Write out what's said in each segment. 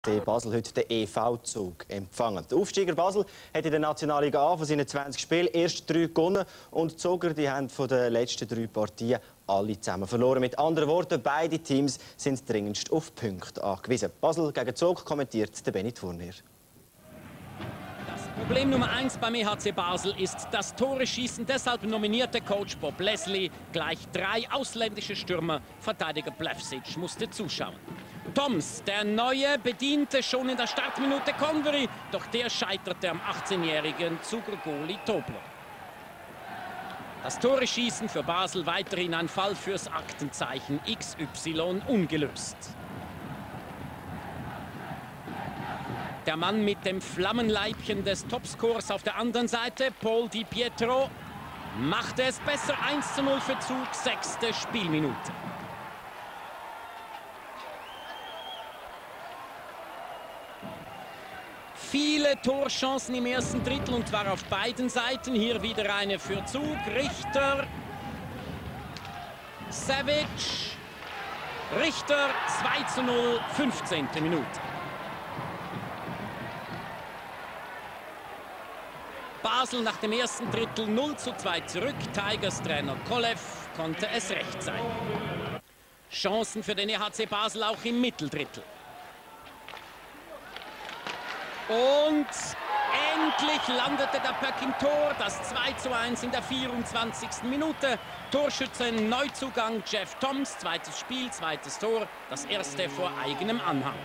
EHC Basel heute den EV-Zug empfangen. Der Aufsteiger Basel hat in der Nationalliga A von seinen 20 Spielen erst 3 gewonnen und die Zoger die haben von den letzten 3 Partien alle zusammen verloren. Mit anderen Worten, beide Teams sind dringendst auf Punkte angewiesen. Basel gegen Zug kommentiert der Benny Thurnier. Problem Nummer 1 beim EHC Basel ist das Tore-Schießen. Deshalb nominierte Coach Bob Leslie gleich 3 ausländische Stürmer. Verteidiger Blevsic musste zuschauen. Toms, der Neue, bediente schon in der Startminute Convery, doch der scheiterte am 18-jährigen Zuger-Goalie Tobler. Das Tore-Schießen für Basel weiterhin ein Fall fürs Aktenzeichen XY ungelöst. Der Mann mit dem Flammenleibchen des Topscorers auf der anderen Seite, Paul Di Pietro, machte es besser. 1:0 für Zug, 6. Spielminute. Viele Torchancen im ersten Drittel und zwar auf beiden Seiten. Hier wieder eine für Zug. Richter, Savic, Richter, 2:0, 15. Minute. Basel nach dem ersten Drittel 0:2 zurück. Tigers Trainer Kolev konnte es recht sein. Chancen für den EHC Basel auch im Mitteldrittel. Und endlich landete der Puck im Tor. Das 2:1 in der 24. Minute. Torschützen Neuzugang Jeff Toms. Zweites Spiel, zweites Tor. Das erste vor eigenem Anhang.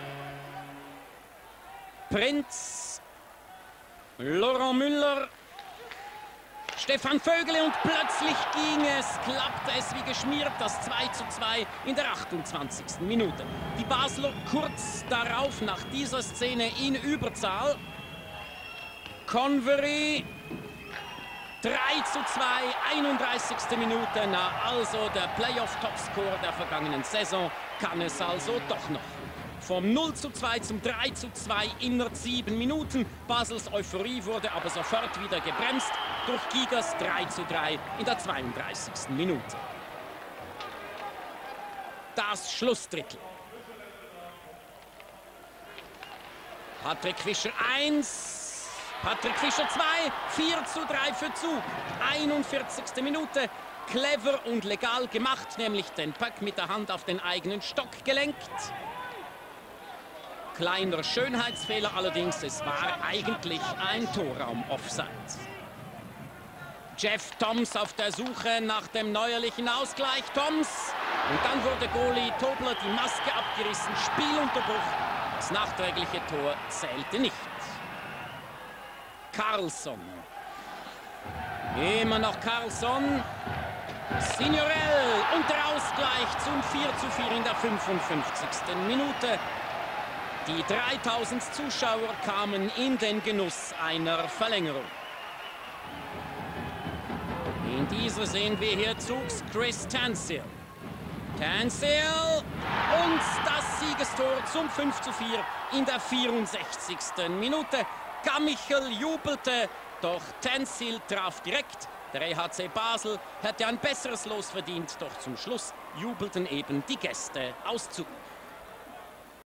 Prinz, Laurent Müller, Stefan Vögele und plötzlich ging es, klappte es wie geschmiert, das 2:2 in der 28. Minute. Die Basler kurz darauf nach dieser Szene in Überzahl. Convery, 3:2, 31. Minute, na also der Playoff-Topscorer der vergangenen Saison kann es also doch noch. Vom 0:2 zum 3:2 innerhalb 7 Minuten. Basels Euphorie wurde aber sofort wieder gebremst durch Gigas 3:3 in der 32. Minute. Das Schlussdrittel. Patrick Fischer 1, Patrick Fischer 2, 4:3 für Zug. 41. Minute. Clever und legal gemacht, nämlich den Puck mit der Hand auf den eigenen Stock gelenkt. Kleiner Schönheitsfehler allerdings, es war eigentlich ein Torraum-Offside. Jeff Toms auf der Suche nach dem neuerlichen Ausgleich. Toms. Und dann wurde Goalie Tobler die Maske abgerissen. Spielunterbruch. Das nachträgliche Tor zählte nicht. Carlson. Immer noch Carlson. Signorel. Und der Ausgleich zum 4:4 in der 55. Minute. Die 3000 Zuschauer kamen in den Genuss einer Verlängerung. In dieser sehen wir hier Zugs Chris Tansil. Tansil und das Siegestor zum 5:4 in der 64. Minute. Gamichel jubelte, doch Tansil traf direkt. Der EHC Basel hätte ein besseres Los verdient, doch zum Schluss jubelten eben die Gäste aus Zug.